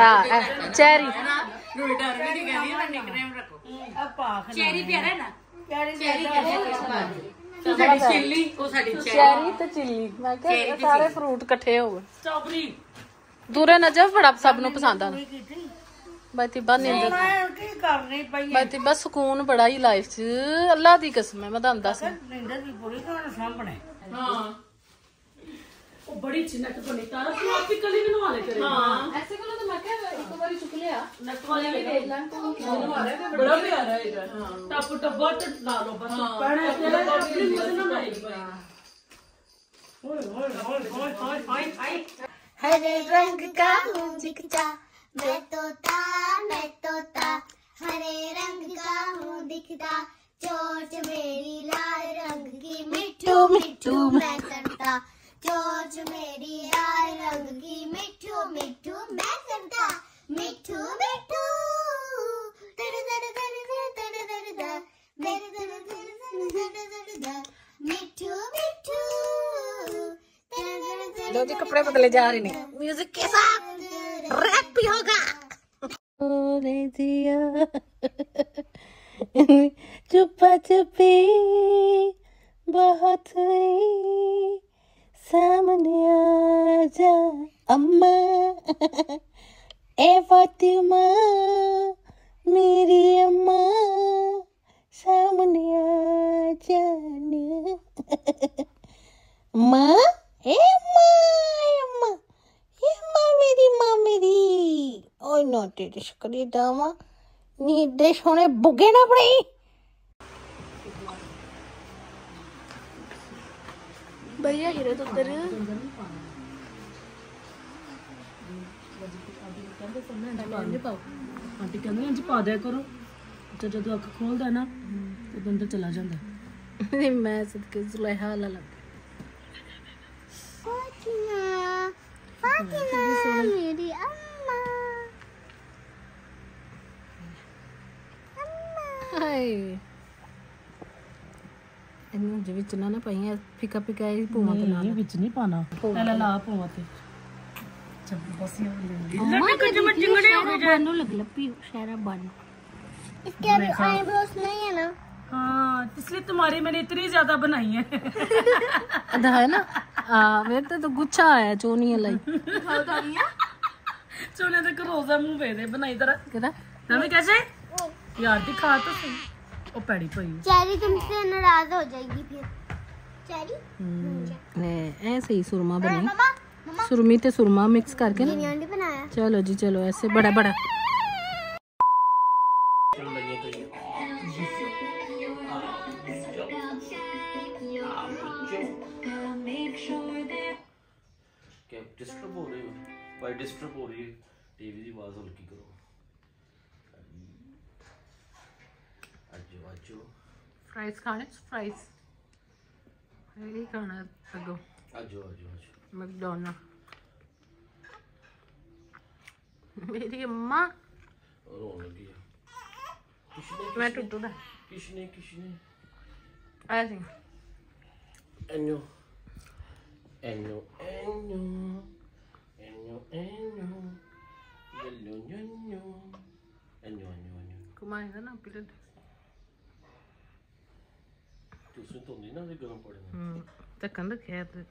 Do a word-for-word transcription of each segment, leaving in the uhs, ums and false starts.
Cherry cherry प्यारा है ना चेरी ते चिल्ली मैं क्या सारे फ्रूट इकट्ठे हो गए स्ट्रॉबेरी दूरे नजर बड़ा सब नु पसंद आना बतीबा नींद बतीबा सुकून बड़ा ही लाइफ च अल्लाह दी कसम है मैं ਤੁਹਾਨੂੰ ਦੱਸ नींद भी पूरी करना सामने हां वो बड़ी चिनक बनी तारा तू आप भी कल ही बनवा ले करे हां ऐसे करो तो मैं क्या एक बार चुक लिया नक वाले भी देख लन तो बड़ा प्यारा है इधर हां टप टप ला लो बस पहले तेरा अपनी मुझे ना मारी ओए ओए ओए ओए हाय हाय हरे रंग का हूँ दिखता मैं तोता मैं तोता हरे रंग का हूँ दिखता चोंच मेरी लाल रंग की मिठू मिठू मैं करता चोंच मेरी लाल रंग की मिठू मिठू मैं करता मिठू मिठू दर दर दर दर दर दर दर दर दर दर दर दर दर मिठू मिठू दो जी कपड़े बदले जा रहे हैं म्यूजिक के साथ रैप भी होगा चुपा चुपी बहुत सामने आजा अम्मा ए फातिमा मेरी अम्मा सामने आजा माँ ए माँ ए माँ ए माँ मेरी माँ मेरी ओए नोटे शुक्रिया दामा निर्देश होने बुगे ना पड़े भैया हीरे तो उधर आंटी कहंदी इंज पा दिया करो तो जब अख खोलदा ना तो अंदर चला जांदा मैं सदके जुलेहा ला लग फातिमा फातिमा मेरी अम्मा हाय इन्हें जो विच ना ना पाइयां फिका फिका ही पोवा ते ना विच नहीं पाना पहले ला पोवा ते जब बस ये अम्मा कुछ मत जिंगड़े हो गए बानो लग लपी शहरा बानो इसके आईब्रोज नहीं है ना हाँ इसलिए तुम्हारी मैंने इतनी ज्यादा बनाई है अदा है ना हां मेरे तो, तो गुच्छा आया चोनी लाई चोने तक रोजा मुंह पे दे बनाई तरह केदा नवी कैसे यार दिखा तो सही ओ पैड़ी पई चेरी तुमसे नाराज हो जाएगी फिर चेरी ले ऐसे ही सुरमा बने मम्मा मम्मा सुरमी ते सुरमा मिक्स करके ना बिरयानी बनाया चलो जी चलो ऐसे बड़ा बड़ा क्या डिस्टर्ब हो रही हो भाई डिस्टर्ब हो रही है टीवी की आवाज हल्की करो आजो आजो फ्राइज खाने फ्राइज यही खाना लगो आजो आजो आजो मैकडॉनल्ड मेरी अम्मा रोने लगी है किसने मैं टुटू दा किसने किसने ऐसे एनो एनो एनो एनो एनो येलो न्यो एनो एनो एनो कुमाएगा ना पीरियड तुझे तो नहीं ना गरम पड़े हम्म तकन रखे तो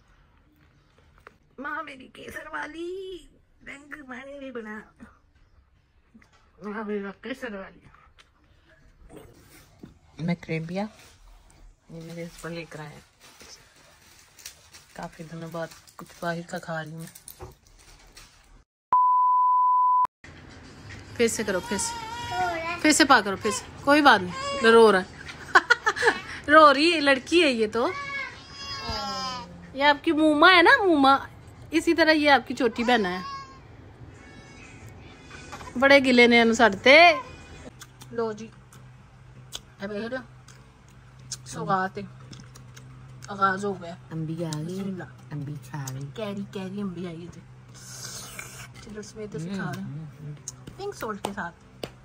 माँ मेरी केसर वाली रंग माने भी बना माँ मेरी केसर वाली मैं क्रेबिया ये मेरे इस पर लेकर आए काफी दिनों बाद कुछ बाहर का खा रही हूँ फिर से करो फिर से फिर से पा करो फिर से कोई बात नहीं रो रहा है रो रही है लड़की है ये तो ये आपकी मूमा है ना मूमा इसी तरह ये आपकी छोटी बहन है बड़े गिले ने अनुसरते लो जी अब सौगात आगाज हो गया अम्बी आ गई अम्बी खा रही कैरी कैरी अम्बी आई थी चलो इसमें तो खा रहे पिंक सॉल्ट के साथ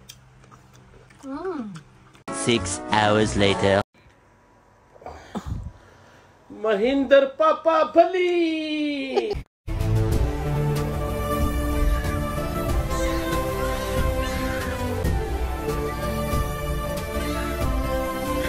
Six hours later. महेंद्र पापा भली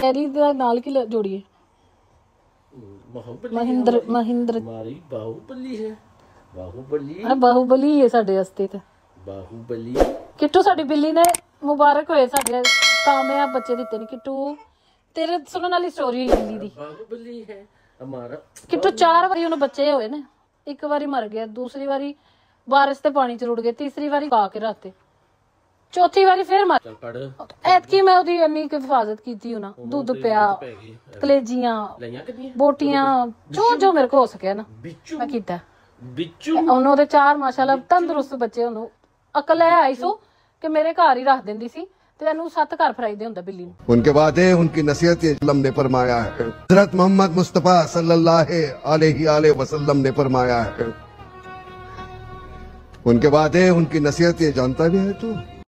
कैरी दा नाल की जोड़ी है बाहुबली महिंद्र महिंद्र हमारी बाहुबली है बाहुबली आ बाहुबली है साडे वास्ते ते बाहुबली किट्टू साडी बिल्ली ने मुबारक होए साडे कामयाब बच्चे दिते ने किट्टू तेरे सुनने वाली स्टोरी है बिल्ली दी बाहुबली है हमारा किट्टू चार बारी उन्हें बच्चे होए ने एक बारी मर गया दूसरी बारी बारिश ते पानी च रुड़ गए तीसरी बारी पा के रखते चौथी बारी फिर मर चल पढ़ ऐतकी मैं ओदी इन्नी हिफाजत की ना दुध पिया कलेजियां लइयां कितनी बोटियां जो जो मेरे को हो सके ना बिच्छू मैं कीता बिच्छू ਉਹਨੂੰ ਉਹਦੇ ਚਾਰ ਮਾਸ਼ਾਅੱਲਾ ਤੰਦਰੁਸਤ ਬੱਚੇ ਉਹਨੂੰ ਅਕਲ ਹੈ ਆਈ ਸੋ ਕਿ ਮੇਰੇ ਘਰ ਹੀ ਰੱਖ ਦਿੰਦੀ ਸੀ ਤੇ ਇਹਨੂੰ ਸੱਤ ਘਰ ਫਰਾਈਦੇ ਹੁੰਦਾ ਬਿੱਲੀ ਨੂੰ उनके बाद है उनकी नसीहत इस्लाम ने फरमाया है हजरत मोहम्मद मुस्तफ़ा सल्लल्लाहु अलैहि वसल्लम ने फरमाया है उनके बाद है उनकी नसीहत ये जानता भी है तू